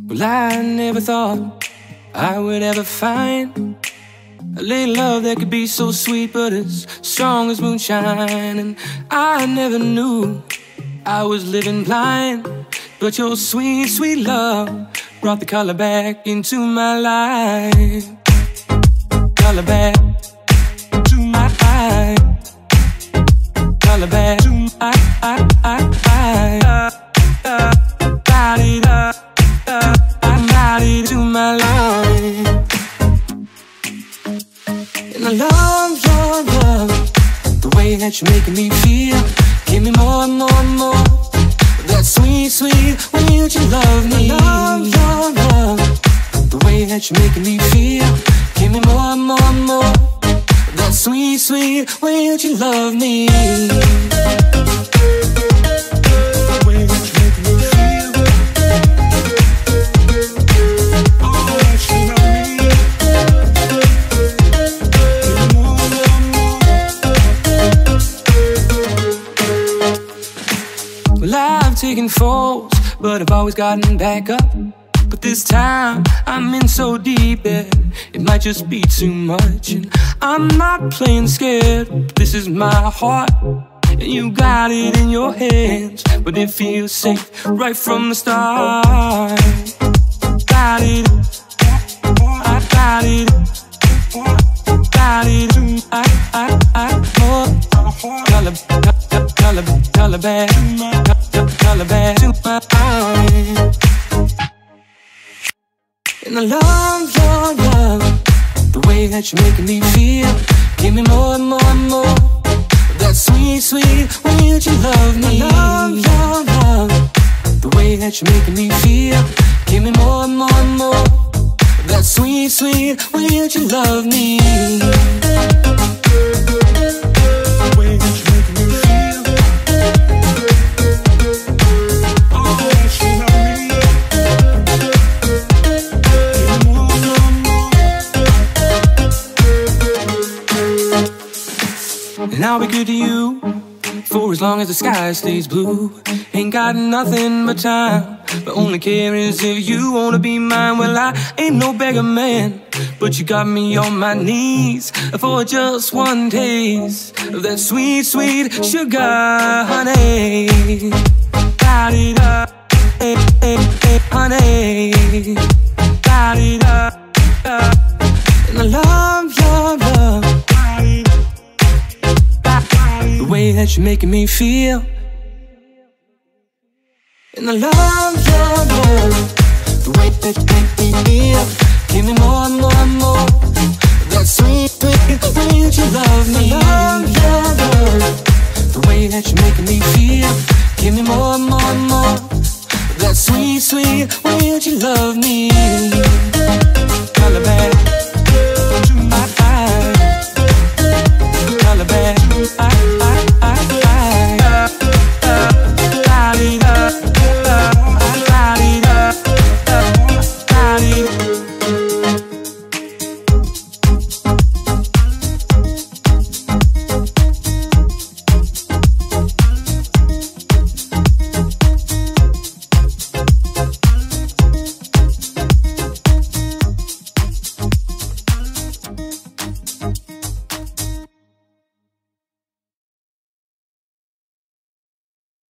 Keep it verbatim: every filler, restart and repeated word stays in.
Well, I never thought I would ever find a little love that could be so sweet but as strong as moonshine. And I never knew I was living blind, but your sweet, sweet love brought the color back into my life. Color back to my life. Color back to my life. Body up, body to my life. And I love your love, the way that you're making me feel. Give me more and more and more. That sweet, sweet way that you love me. I love your love, the way that you're making me feel. Give me more and more and more. That sweet, sweet way that you love me. The way that you're making me feel. Oh, that you love me. Give me more and more. Well, I've taken falls, but I've always gotten back up. But this time, I'm in so deep that it might just be too much. And I'm not playing scared, this is my heart, and you got it in your hands. But it feels safe right from the start. Got it, I got it, got it, I, I, I, more. Color, color, color back, color back to my eyes. And I love your love, the way that you're making me feel. Give me more and more and more. That sweet, sweet way that you love me. I love your love, the way that you're making me feel. Give me more and more and more. That sweet, sweet way that you love me. The way that you're making me feel. Oh, that you love me. And I'll be good to you for as long as the sky stays blue. Ain't got nothing but time, but only care is if you wanna be mine. Well, I ain't no beggar man, but you got me on my knees for just one taste of that sweet, sweet sugar honey. Got it up, hey, hey, hey, honey. Got it up, up. And I love your love, the way that you're making me feel. And I love your love, the way that you make me feel. Give me more and more and more. That sweet, sweet way that you love me. I love your love, the way that you're making me feel. Give me more and more and more. That sweet, sweet way that you love me. Color back.